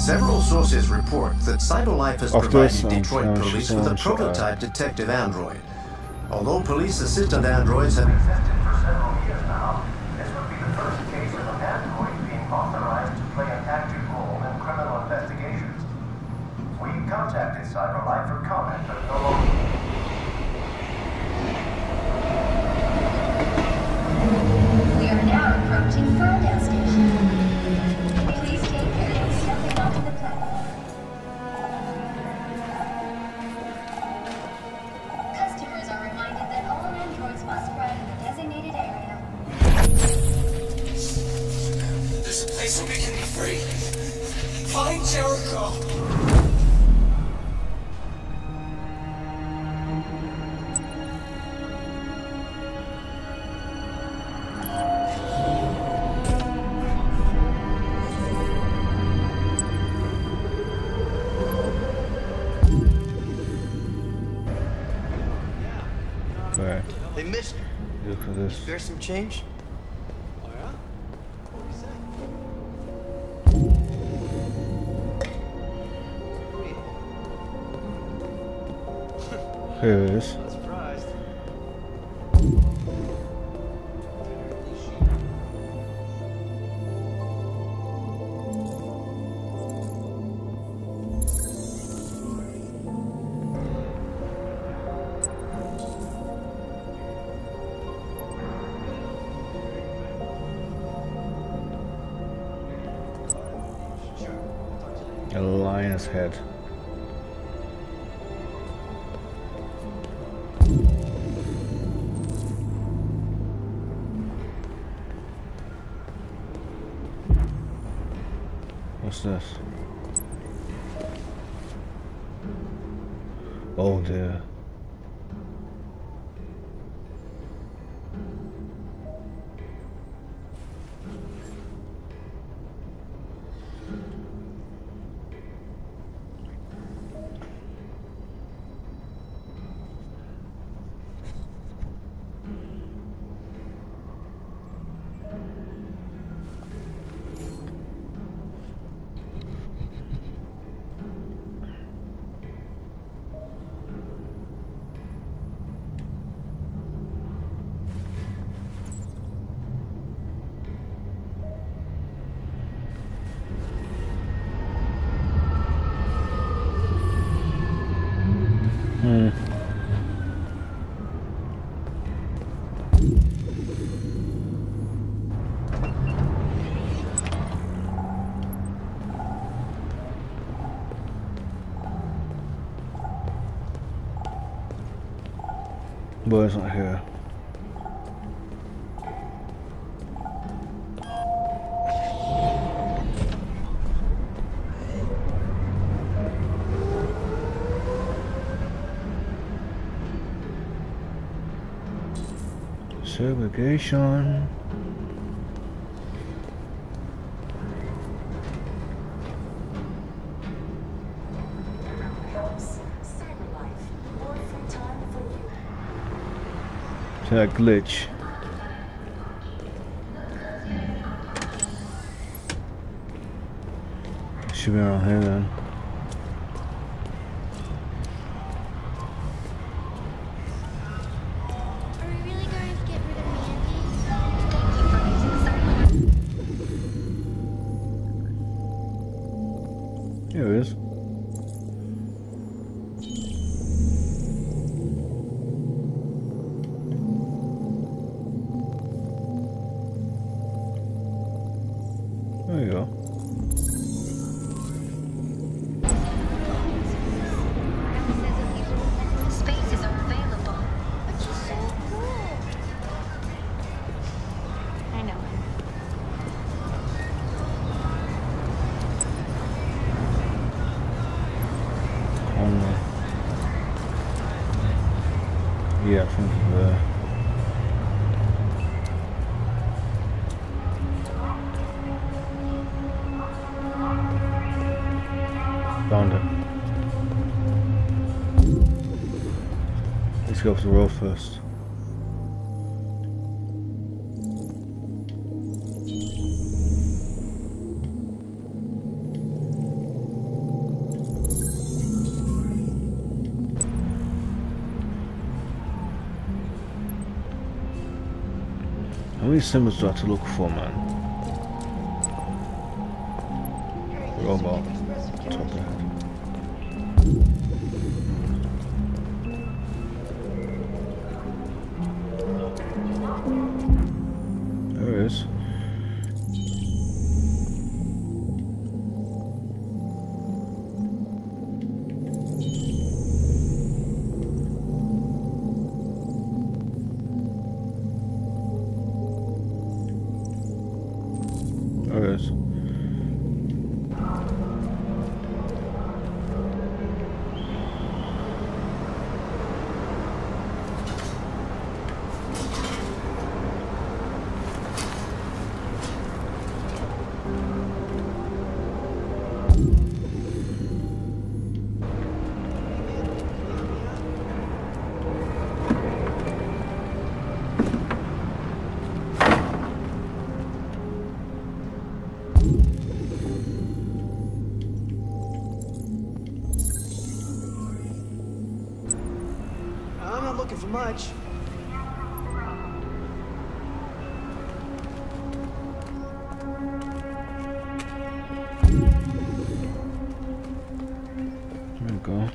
Several sources report that CyberLife has provided Detroit police with a prototype detective android. Although police assistant androids have existed for several years now, this would be the first case of an android being authorized to play an active role in criminal investigations. We contacted CyberLife for comment, but no longer. We are now approaching Ferndale Station. Please take care of stepping onto the platform. Customers are reminded that all androids must ride in the designated area. There's a place where we can be free. Find Jericho. Hey, mister. Look at this. Spare some change? Oh yeah? What do you say? Here it is. Not surprised. A lion's head. What's this? Oh dear. Boy's not here. Segregation. That glitch. Should be around here then. Are we really going to get rid of Mandy? Here it is. There you go. Spaces are available. But she's so cool. I know. Only. Yeah, I think found it. Let's go off the road first. many symbols do I have to look for, man? Robot. Top of the head. There it is. There it is. I'm not looking for much. There we go.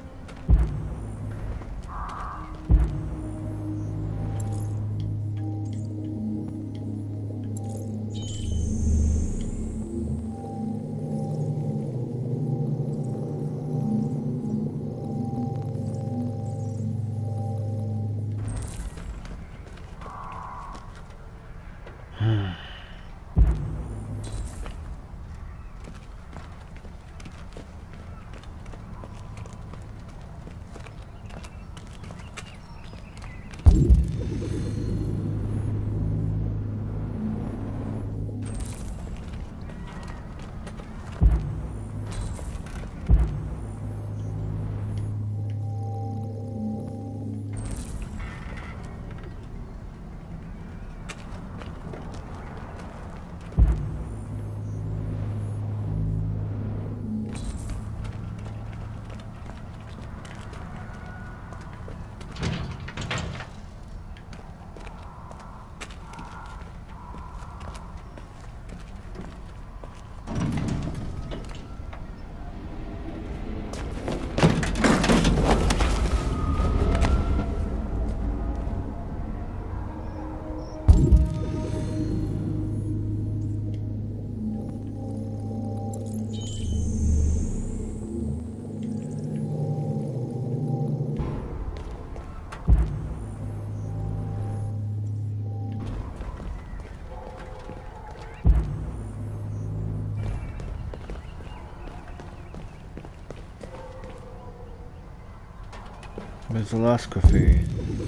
Where's the last graffiti?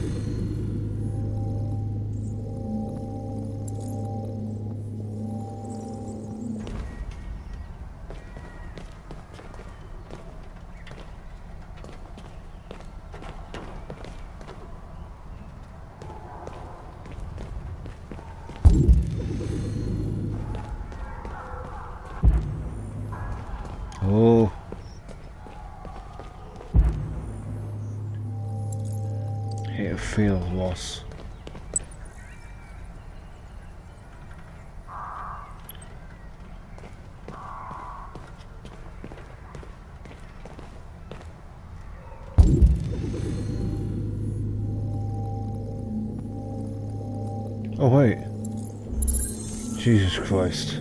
Oh. Hate a feel of loss. Oh wait. Jesus Christ.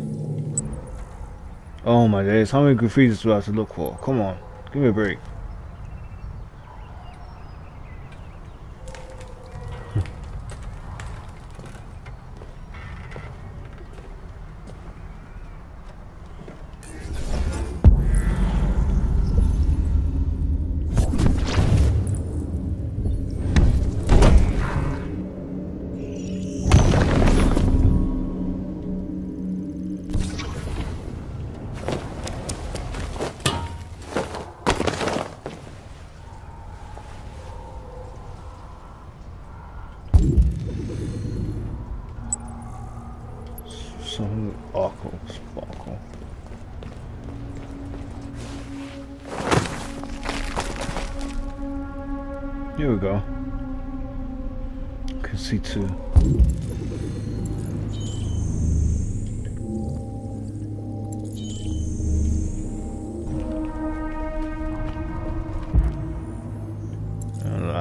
Oh my days, how many graffitis do I have to look for? Come on, give me a break. Some sparkle. Here we go. Can see two.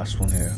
last one here.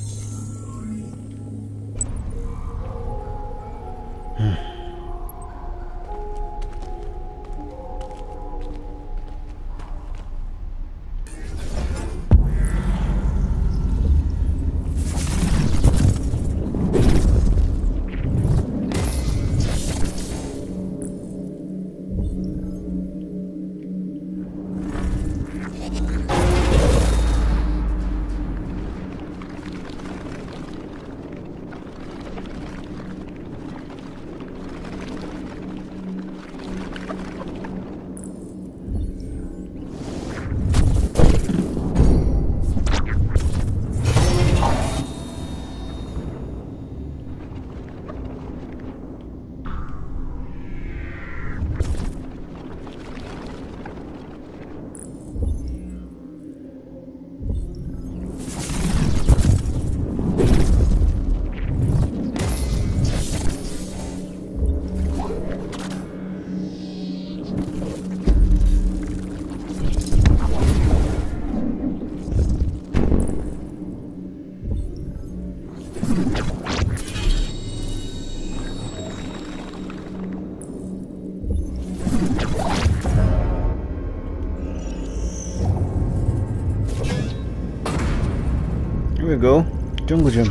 Here we go, jungle gym.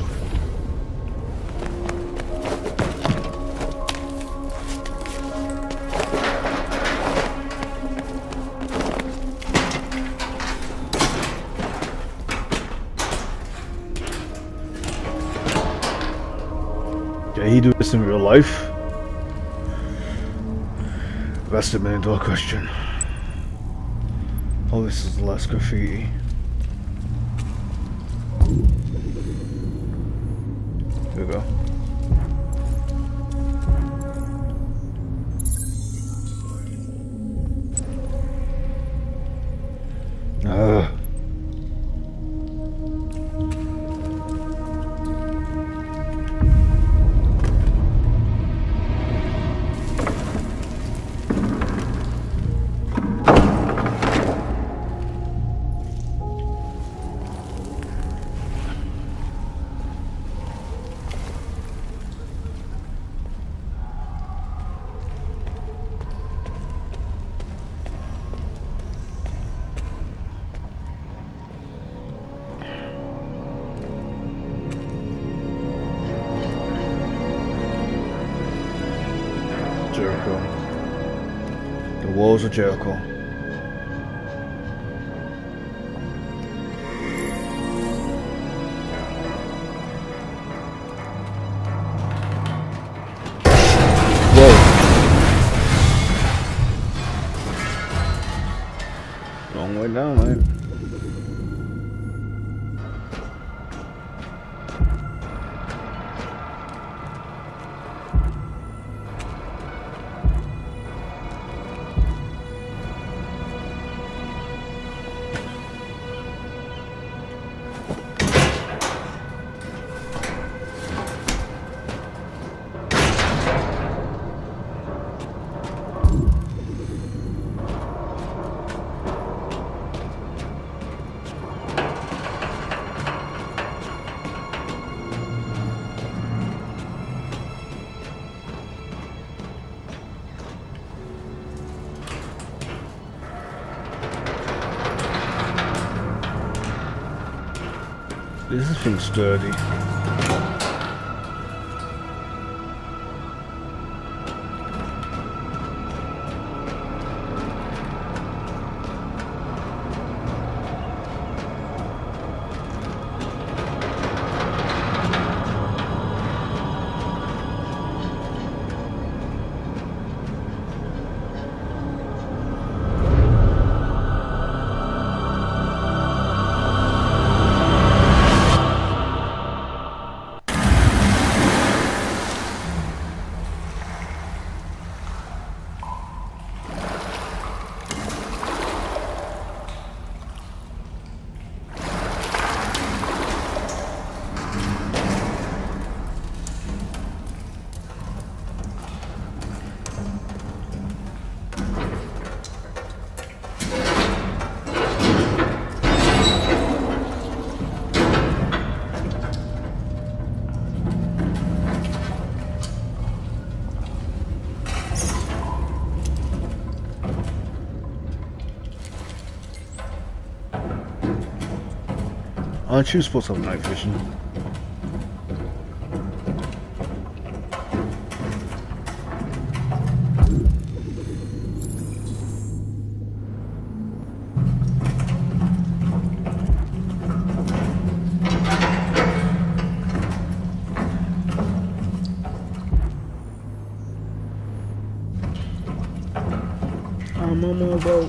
Did he do this in real life? That's a $1 million question. Oh, this is the last graffiti. Here we go. Jericho. The walls of Jericho. Whoa. Long way down, mate. This thing's sturdy. Aren't you supposed to have night vision? I'm on my boat.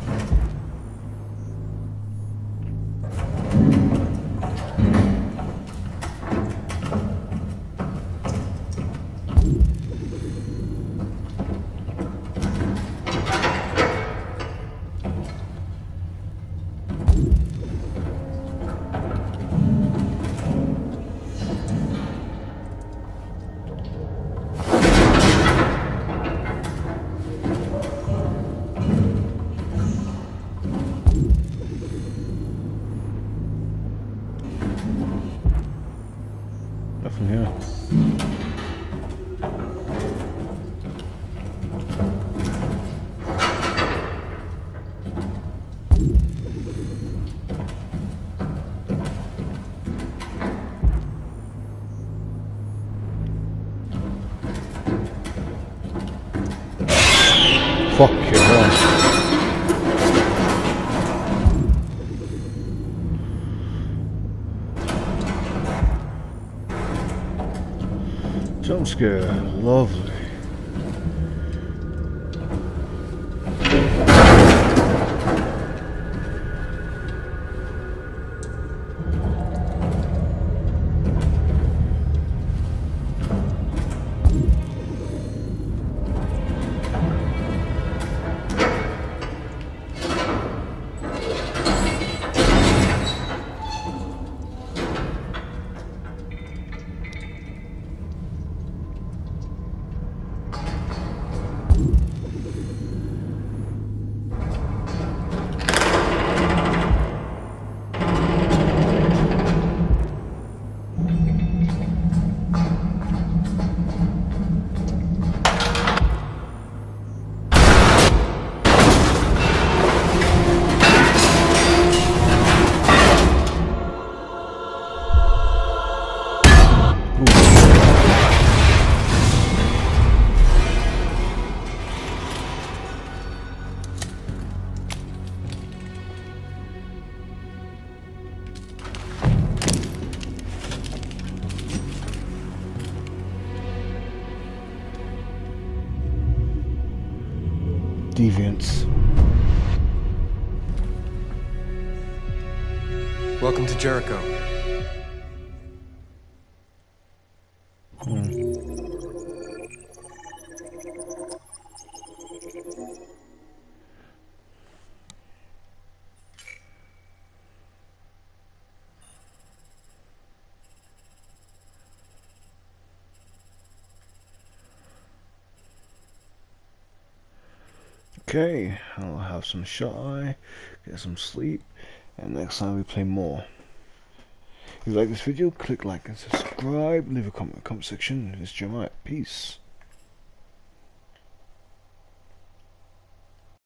Nothing here. Fuck you, hell. Jump scare, lovely. Deviants. Welcome to Jericho. Okay, I'll have some shut eye, get some sleep, and next time we play more. If you like this video, click like and subscribe, leave a comment in the comment section. It's Jeremiah. Peace.